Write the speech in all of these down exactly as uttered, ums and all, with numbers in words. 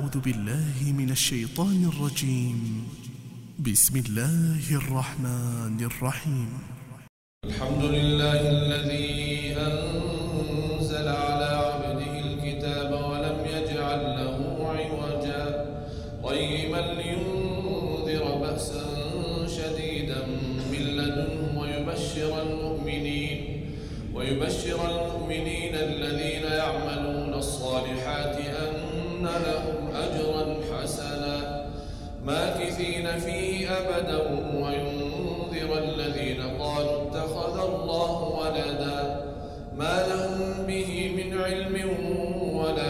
أعوذ بالله من الشيطان الرجيم. بسم الله الرحمن الرحيم. الحمد لله الذي أنزل على عبده الكتاب ولم يجعل له عوجا قيما لينذر بأسا شديدا من لدنه ويبشر المؤمنين ويبشر المؤمنين الذين يعملون الصالحات أن لهم أجرا حسنا ماكثين فيه أبدا وينذر الذين قالوا اتخذ الله ولدا ما لهم به من علم ولا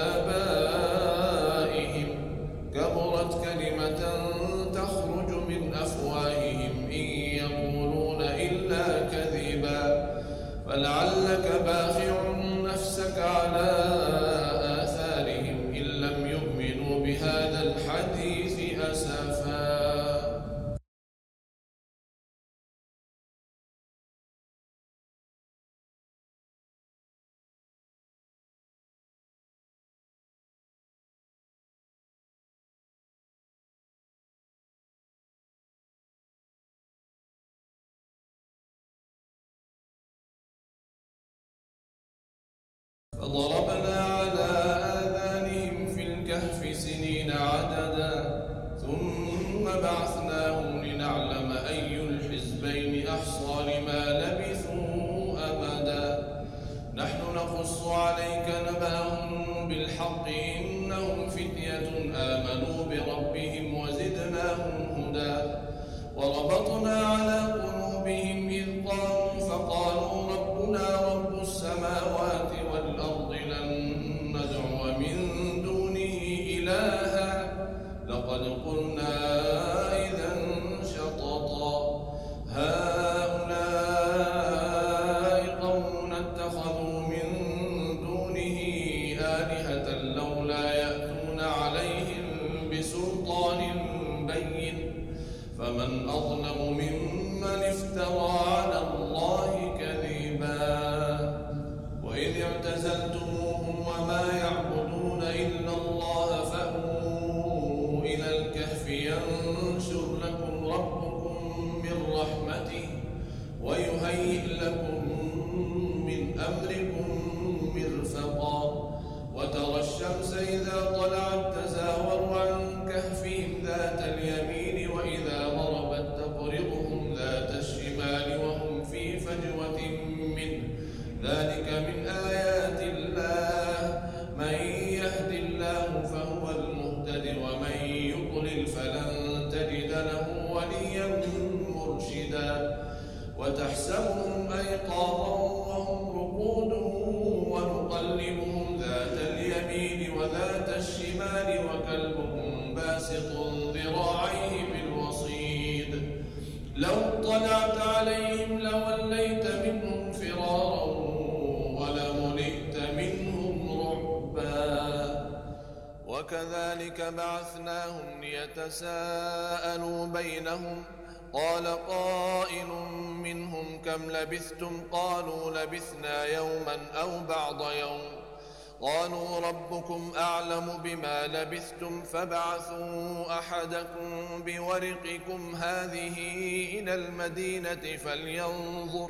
لآبائهم كبرت كلمة تخرج من أفواههم إن يقولون إلا كذبا فلعلك باخع نفسك على آثارهم إن لم يؤمنوا بهذا الحديث أسفا. فضربنا على آذانهم في الكهف سنين عددا ثم بعثناهم لنعلم أي الحزبين أحصى لما لبثوا أمدا نحن نقص عليك نبأهم بالحق إنهم فتية آمنوا بربهم وزدناهم هدى وربطنا على قلوبهم إذ قاموا فقالوا ربنا رب السماوات والأرض لن ندعو من دونه إلها لقد قلنا إذا شططا هؤلاء قوم اتخذوا من دونه آلهة لولا يأتون عليهم بسلطان بين فمن أظلم ممن افترى على الله كذبا وإذ اعتزلتموهم وما يعبدون إلا الله فأووا إلى الكهف ينشر لكم ربكم من رحمته ويهيئ لكم من أمركم مرفقا وترى الشمس إذا طلعت تزاور عن كهفهم ذات اليمين وإذا غربت تقرضهم ذات الشمال وهم في فجوة منه ذلك من آيات الله من يهد الله فهو المهتد ومن يضلل فلن تجد له وليا مرشدا وتحسبهم أيقاظا وهم رقود ونقلبهم ذات اليمين وذات الشمال وكلبهم باسط ذراعيه بالوصيد لو اطلعت عليهم لوليت منهم فرارا ولملئت منهم رعبا وكذلك بعثناهم ليتساءلوا بينهم قال قائل منهم كم لبثتم قالوا لبثنا يوما أو بعض يوم قالوا ربكم أعلم بما لبثتم فابعثوا أحدكم بورقكم هذه إلى المدينة فلينظر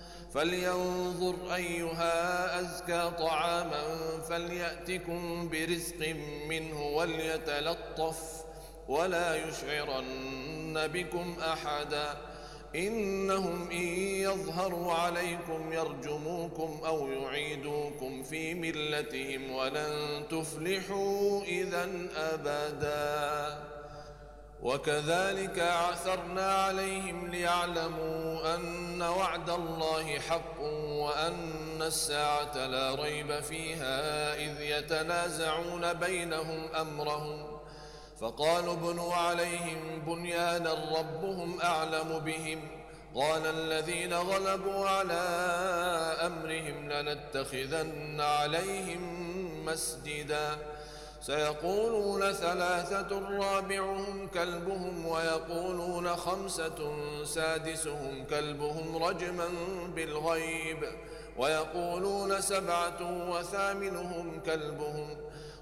فلينظر أيها أزكى طعاما فليأتكم برزق منه وليتلطف ولا يشعرن بكم أحدا إنهم إن يظهروا عليكم يرجموكم أو يعيدوكم في ملتهم ولن تفلحوا إذا أبدا وكذلك عثرنا عليهم ليعلموا أن وعد الله حق وأن الساعة لا ريب فيها إذ يتنازعون بينهم أمرهم فقالوا ابنوا عليهم بنيانا ربهم أعلم بهم قال الذين غلبوا على أمرهم لنتخذن عليهم مسجدا سيقولون ثلاثة رابعهم كلبهم ويقولون خمسة سادسهم كلبهم رجما بالغيب ويقولون سبعة وثامنهم كلبهم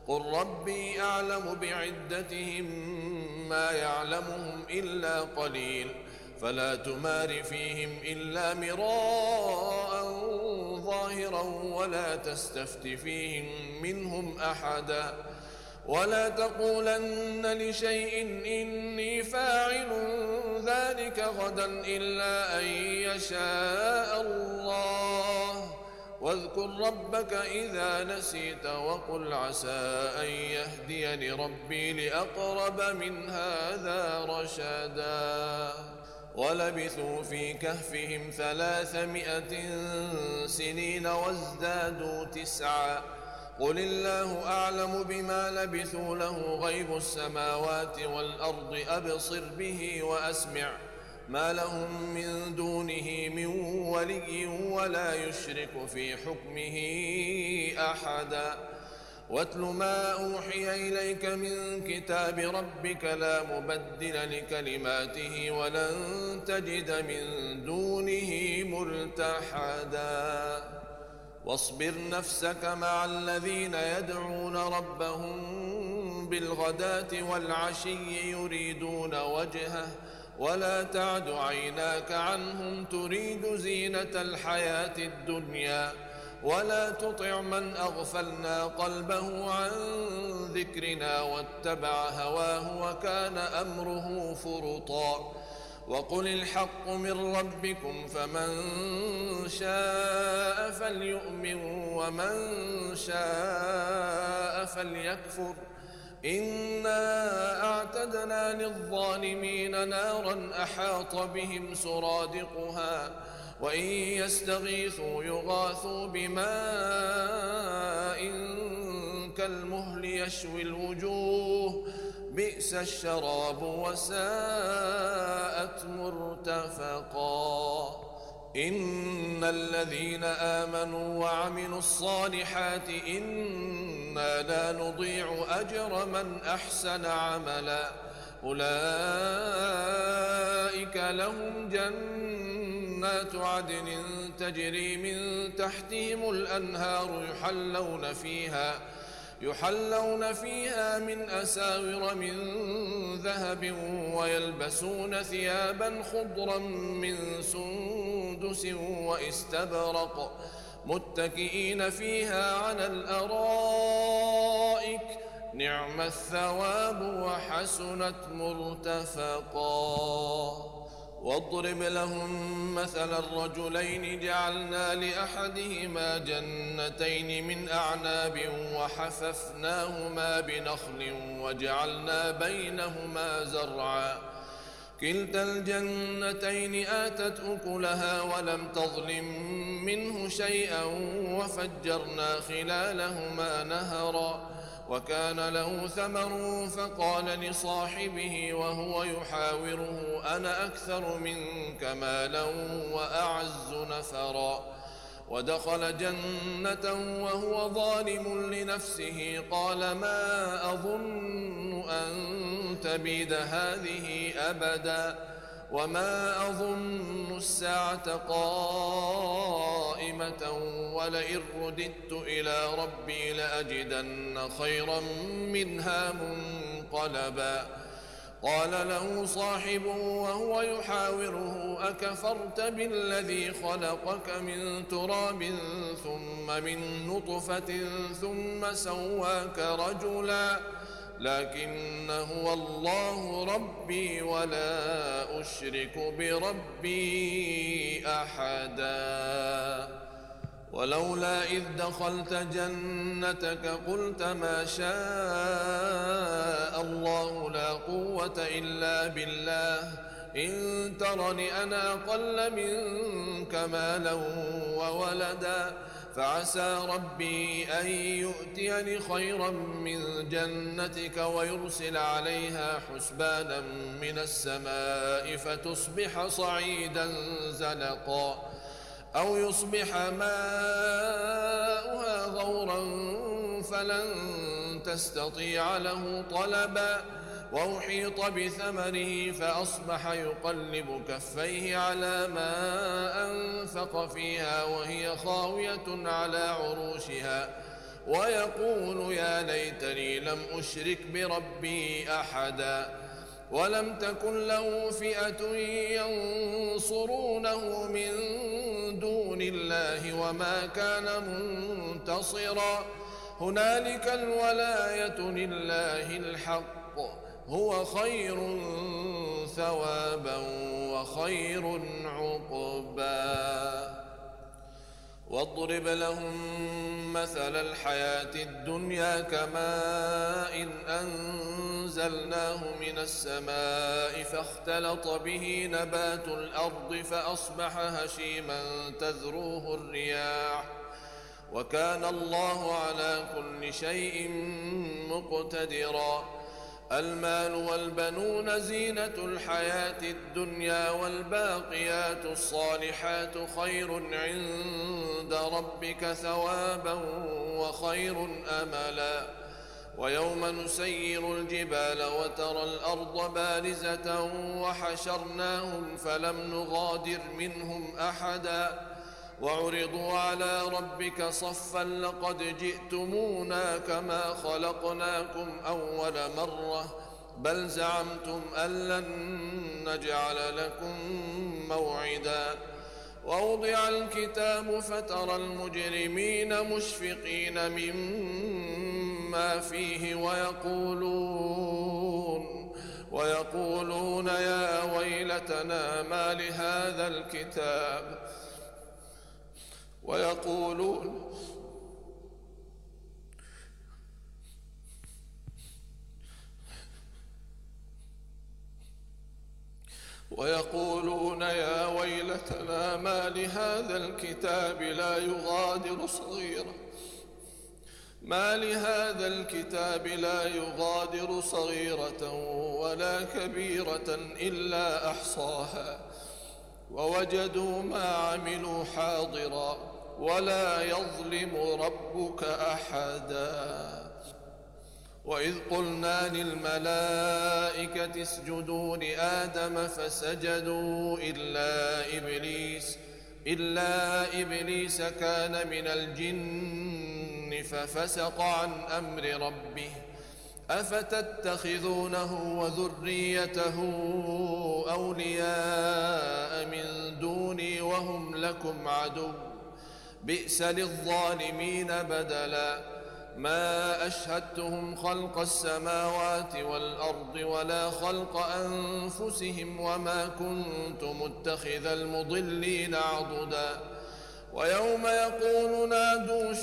قل ربي أعلم بعدتهم ما يعلمهم إلا قليل فلا تمار فيهم إلا مراء ظاهرا ولا تستفت فيهم منهم أحدا ولا تقولن لشيء إني فاعل ذلك غدا إلا أن يشاء الله واذكر ربك إذا نسيت وقل عسى أن يهديني ربي لأقرب من هذا رشدا ولبثوا في كهفهم ثلاثمائة سنين وازدادوا تسعا قل الله أعلم بما لبثوا له غيب السماوات والأرض أبصر به وأسمع ما لهم من دونه من ولي ولا يشرك في حكمه أحدا واتل ما أوحي إليك من كتاب ربك لا مبدل لكلماته ولن تجد من دونه ملتحدا واصبر نفسك مع الذين يدعون ربهم بالغداة والعشي يريدون وجهه ولا تعد عيناك عنهم تريد زينة الحياة الدنيا ولا تطع من أغفلنا قلبه عن ذكرنا واتبع هواه وكان أمره فرطا وقل الحق من ربكم فمن شاء فليؤمن ومن شاء فليكفر إنا أعتدنا للظالمين نارا أحاط بهم سرادقها وإن يستغيثوا يغاثوا بماء كالمهل يشوي الوجوه بئس الشراب وساءت مرتفقا إن الذين آمنوا وعملوا الصالحات إنا لا نضيع أجر من أحسن عملا أولئك لهم جنات عدن تجري من تحتهم الأنهار يحلون فيها يحلون فيها من أساور من ذهب ويلبسون ثيابا خضرا من سندس واستبرق متكئين فيها على الأرائك نعم الثواب وحسنت مرتفقا واضرب لهم مثل الرجلين جعلنا لأحدهما جنتين من أعناب وحففناهما بنخل وجعلنا بينهما زرعا كلتا الجنتين آتت أكلها ولم تظلم منه شيئا وفجرنا خلالهما نهرا وكان له ثمر فقال لصاحبه وهو يحاوره أنا أكثر منك مالا وأعز نفرا ودخل جنته وهو ظالم لنفسه قال ما أظن أن تبيد هذه أبدا وما أظن الساعة قائمة ولئن رددت إلى ربي لأجدن خيرا منها منقلبا قال له صاحبه وهو يحاوره أكفرت بالذي خلقك من تراب ثم من نطفة ثم سواك رجلا لكن هو الله ربي ولا أشرك بربي أحدا ولولا إذ دخلت جنتك قلت ما شاء الله لا قوة إلا بالله إن ترني أنا أقل منك مالا وولدا فعسى ربي أن يؤتيني خيرا من جنتك ويرسل عليها حسبانا من السماء فتصبح صعيدا زلقا أو يصبح ماؤها غورا فلن تستطيع له طلبا وأحيط بثمره فأصبح يقلب كفيه على ما أنفق فيها وهي خاوية على عروشها ويقول يا ليتني لم أشرك بربي أحدا ولم تكن له فئة ينصرونه من دون الله وما كان منتصرا هنالك الولاية لله الحق هو خير ثوابا وخير عقبا واضرب لهم مثل الحياة الدنيا كماء أنزلناه من السماء فاختلط به نبات الأرض فأصبح هشيما تذروه الرياح وكان الله على كل شيء مقتدرا المال والبنون زينة الحياة الدنيا والباقيات الصالحات خير عند ربك ثوابا وخير أملا ويوم نسير الجبال وترى الأرض بارزة وحشرناهم فلم نغادر منهم أحدا وعرضوا على ربك صفا لقد جئتمونا كما خلقناكم أول مرة بل زعمتم أن لن نجعل لكم موعدا ووضع الكتاب فترى المجرمين مشفقين مما فيه ويقولون ويقولون يا ويلتنا ما لهذا الكتاب ويقولون ويقولون يا ويلتنا ما لهذا الكتاب لا يغادر صغيرة ما لهذا الكتاب لا يغادر صغيرة ولا كبيرة إلا أحصاها ووجدوا ما عملوا حاضرا ولا يظلم ربك أحدا وإذ قلنا للملائكة اسجدوا لآدم فسجدوا إلا إبليس إلا إبليس كان من الجن ففسق عن أمر ربه أفتتخذونه وذريته أولياء من دوني وهم لكم عدو بئس للظالمين بدلا ما أشهدتهم خلق السماوات والأرض ولا خلق أنفسهم وما كنت متخذ المضلين عضدا ويوم يقول نادوا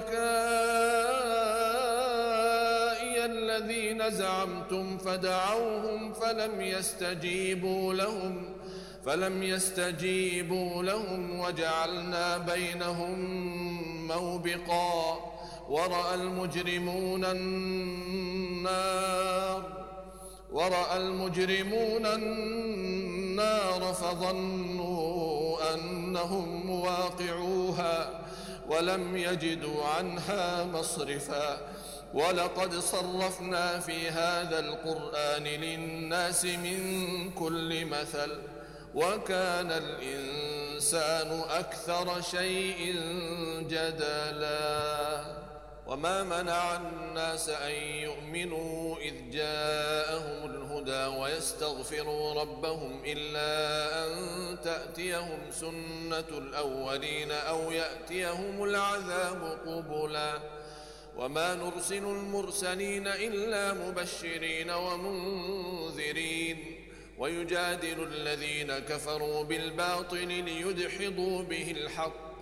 شركائي الذين زعمتم فدعوهم فلم يستجيبوا لهم فلم يستجيبوا لهم وجعلنا بينهم موبقا ورأى المجرمون النار ورأى المجرمون النار فظنوا أنهم مواقعوها ولم يجدوا عنها مصرفا ولقد صرفنا في هذا القرآن للناس من كل مثل وكان الإنسان أكثر شيء جدلا وما منع الناس أن يؤمنوا إذ جاءهم الهدى ويستغفروا ربهم إلا أن تأتيهم سنة الأولين أو يأتيهم العذاب قبلا وما نرسل المرسلين إلا مبشرين ومنذرين ويجادل الذين كفروا بالباطل ليدحضوا به الحق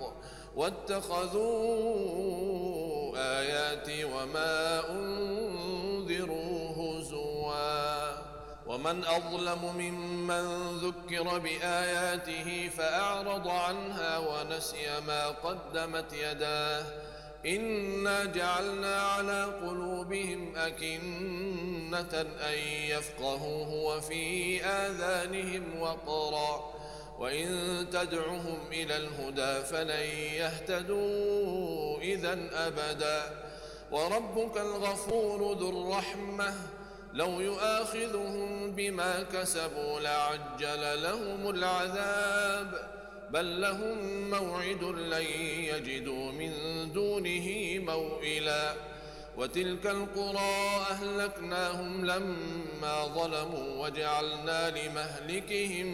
واتخذوا آياتي وما أنذروا هزوا ومن أظلم ممن ذكر بآياته فأعرض عنها ونسي ما قدمت يداه إنا جعلنا على قلوبهم أكنة أن يفقهوه وفي آذانهم وقرا وإن تدعهم إلى الهدى فلن يهتدوا إذا أبدا وربك الغفور ذو الرحمة لو يؤاخذهم بما كسبوا لعجل لهم العذاب بل لهم موعد لن يجدوا من دونه موئلا وتلك القرى أهلكناهم لما ظلموا وجعلنا لمهلكهم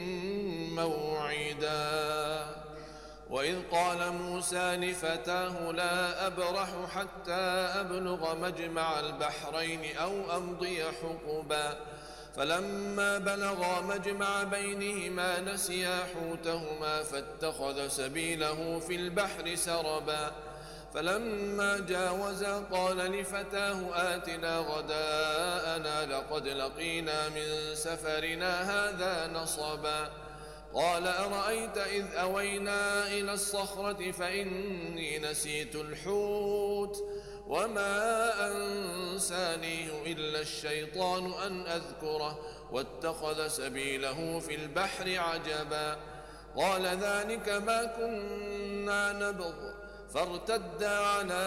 موعدا وإذ قال موسى لفتاه لا أبرح حتى أبلغ مجمع البحرين أو أمضي حقبا فلما بلغا مجمع بينهما نسيا حوتهما فاتخذ سبيله في البحر سربا فلما جاوزا قال لفتاه آتنا غداءنا لقد لقينا من سفرنا هذا نصبا قال أرأيت إذ أوينا إلى الصخرة فإني نسيت الحوت وما أنسانيه إلا الشيطان أن أذكره واتخذ سبيله في البحر عجبا قال ذلك ما كنا نبغ فارتدا على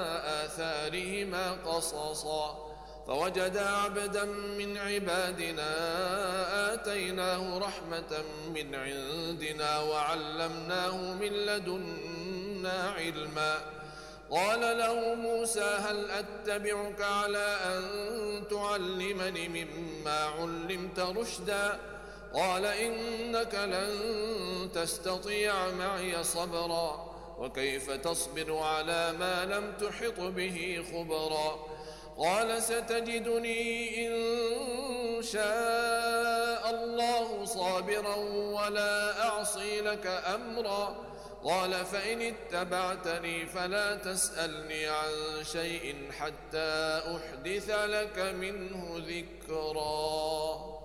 آثارهما قصصا فوجدا عبدا من عبادنا آتيناه رحمة من عندنا وعلمناه من لدنا علما قال له موسى هل أتبعك على أن تعلمني مما علمت رشدا قال إنك لن تستطيع معي صبرا وكيف تصبر على ما لم تحط به خبرا قال ستجدني إن شاء الله صابرا ولا أعصي لك أمرا قال فإن اتبعتني فلا تسألني عن شيء حتى أحدث لك منه ذكرا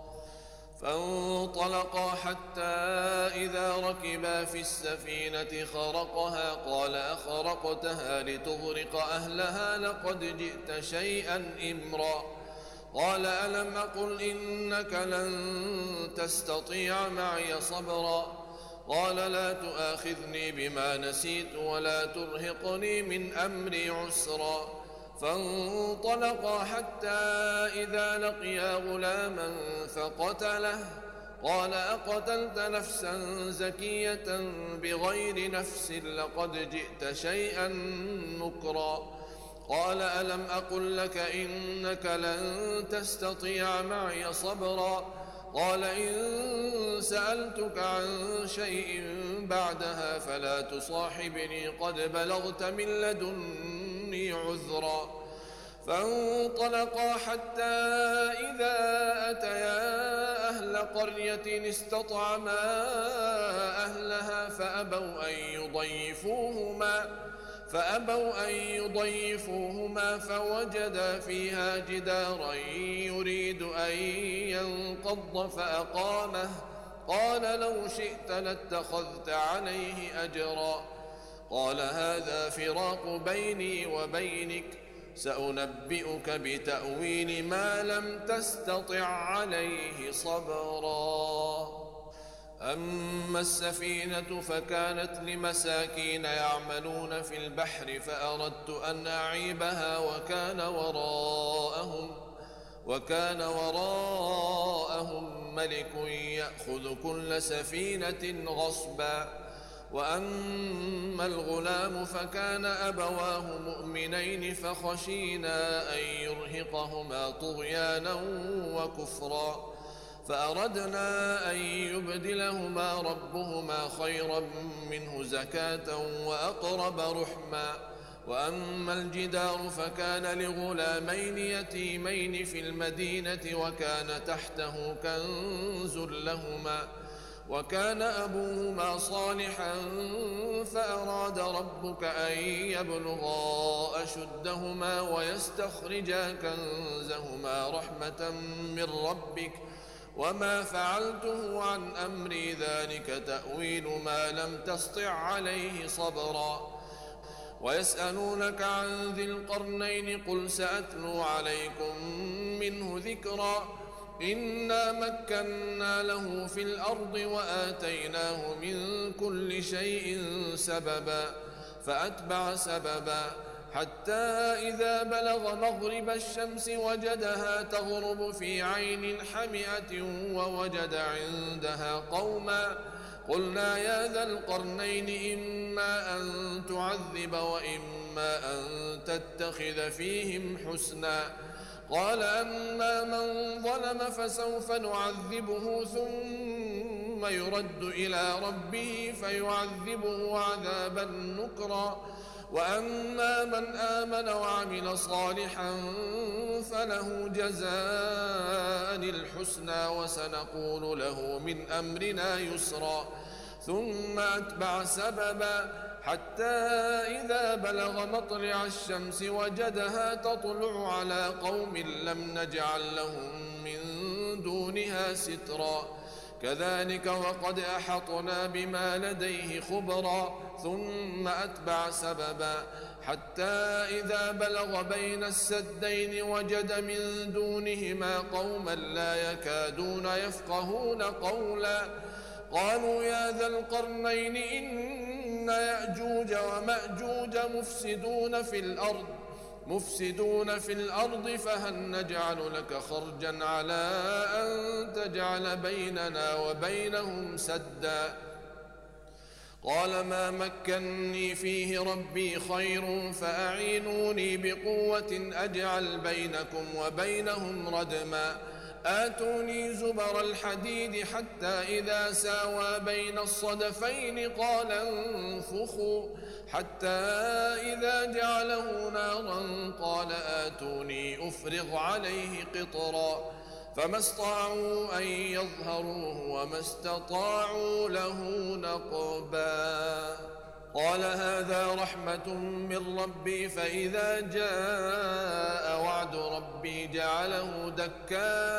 فانطلقا حتى إذا ركبا في السفينة خرقها قال أخرقتها لتغرق أهلها لقد جئت شيئا إمرا قال ألم أقل إنك لن تستطيع معي صبرا قال لا تؤاخذني بما نسيت ولا ترهقني من أمري عسرا فانطلقا حتى إذا لقيا غلاما فقتله قال أقتلت نفسا زكية بغير نفس لقد جئت شيئا نكرا قال ألم أقل لك إنك لن تستطيع معي صبرا قال إن سألتك عن شيء بعدها فلا تصاحبني قد بلغت من لدني عذرا فانطلقا حتى إذا أتيا أهل قرية استطعما أهلها فأبوا أن يضيفوهما فأبوا أن يضيفوهما فوجدا فيها جدارا يريد أن ينقض فأقامه قال لو شئت لاتخذت عليه أجرا قال هذا فراق بيني وبينك سأنبئك بتأويل ما لم تستطع عليه صبرا أما السفينة فكانت لمساكين يعملون في البحر فأردت أن أعيبها وكان وراءهم وكان وراءهم ملك يأخذ كل سفينة غصبا وأما الغلام فكان أبواه مؤمنين فخشينا أن يرهقهما طغيانا وكفرا فأردنا أن يبدلهما ربهما خيرا منه زكاة وأقرب رحما وأما الجدار فكان لغلامين يتيمين في المدينة وكان تحته كنز لهما وكان أبوهما صالحا فأراد ربك أن يبلغا أشدهما ويستخرجا كنزهما رحمة من ربك وما فعلته عن أمري ذلك تأويل ما لم تسطع عليه صبرا ويسألونك عن ذي القرنين قل سأتلو عليكم منه ذكرا إنا مكنا له في الأرض وآتيناه من كل شيء سببا فأتبع سببا حتى إذا بلغ مغرب الشمس وجدها تغرب في عين حمئة ووجد عندها قوما قلنا يا ذا القرنين إما أن تعذب وإما أن تتخذ فيهم حسنا. قال أما من ظلم فسوف نعذبه ثم يرد إلى ربه فيعذبه عذابا نكرا، وأما من آمن وعمل صالحا فله جزاء الحسنى وسنقول له من أمرنا يسرا. ثم أتبع سببا حتى إذا بلغ مطلع الشمس وجدها تطلع على قوم لم نجعل لهم من دونها سترا. كذلك وقد أحطنا بما لديه خبرا. ثم أتبع سببا حتى إذا بلغ بين السدين وجد من دونهما قوما لا يكادون يفقهون قولا. قالوا يا ذا القرنين إن يأجوج ومأجوج مفسدون في الأرض مفسدون في الأرض فهل نجعل لك خرجا على أن تجعل بيننا وبينهم سدا. قال ما مكني فيه ربي خير فأعينوني بقوة أجعل بينكم وبينهم ردما. آتوني زبر الحديد حتى إذا ساوى بين الصدفين قال انفخوا حتى إذا جعله نارا قال آتوني أفرغ عليه قطرا. فما استطاعوا أن يظهروه وما استطاعوا له نقبا. قال هذا رحمة من ربي فإذا جاء وعد ربي جعله دكاء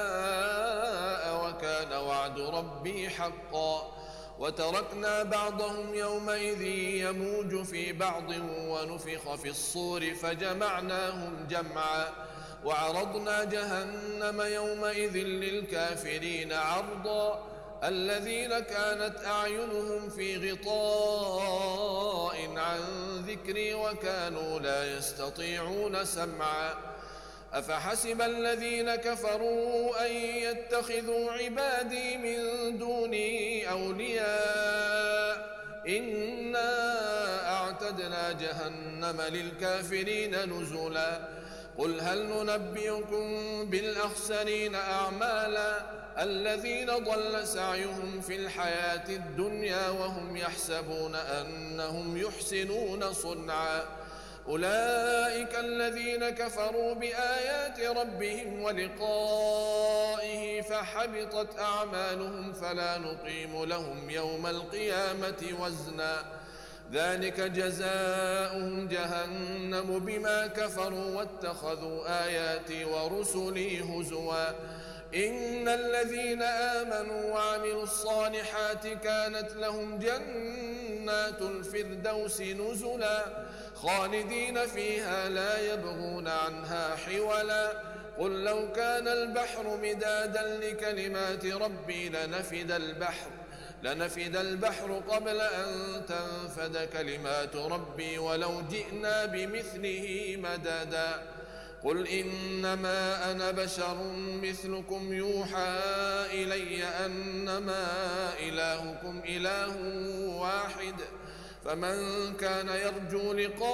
وكان وعد ربي حقا. وتركنا بعضهم يومئذ يموج في بعض ونفخ في الصور فجمعناهم جمعا. وعرضنا جهنم يومئذ للكافرين عرضا. الذين كانت أعينهم في غطاء عن ذكري وكانوا لا يستطيعون سمعا. أفحسب الذين كفروا أن يتخذوا عبادي من دوني أولياء إنا أعتدنا جهنم للكافرين نزلا. قل هل ننبئكم بالأخسرين أعمالا الذين ضل سعيهم في الحياة الدنيا وهم يحسبون أنهم يحسنون صنعا. أولئك الذين كفروا بآيات ربهم ولقائه فحبطت أعمالهم فلا نقيم لهم يوم القيامة وزنا. ذلك جزاؤهم جهنم بما كفروا واتخذوا آياتي ورسلي هزوا. إن الذين آمنوا وعملوا الصالحات كانت لهم جنات الفردوس نزلا خالدين فيها لا يبغون عنها حولا. قل لو كان البحر مدادا لكلمات ربي لنفد البحر لنفد البحر قبل أن تنفد كلمات ربي ولو جئنا بمثله مددا. قل إنما أنا بشر مثلكم يوحى إلي أنما إلهكم إله واحد فمن كان يرجو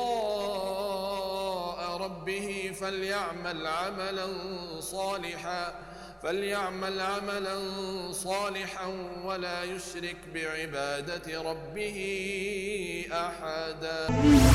لقاء ربه فليعمل عملا صالحا فليعمل عملا صالحا ولا يشرك بعبادة ربه أحدا.